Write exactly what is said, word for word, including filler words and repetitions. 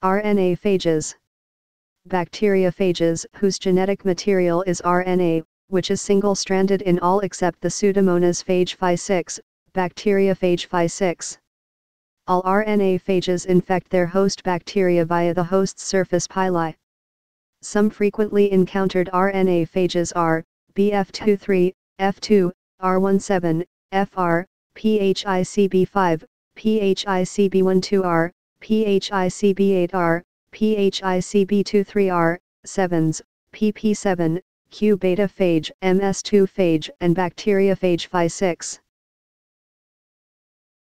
R N A phages. Bacteriophages, whose genetic material is R N A, which is single-stranded in all except the Pseudomonas phage Phi six, bacteriophage Phi six. All R N A phages infect their host bacteria via the host's surface pili. Some frequently encountered R N A phages are B F twenty-three, F two, R seventeen, F R, P H I C B five, P H I C B twelve R, P H I C B eight R, P H I C B twenty-three R, sevens, P P seven, Q beta phage, M S two phage, and bacteriophage Phi six.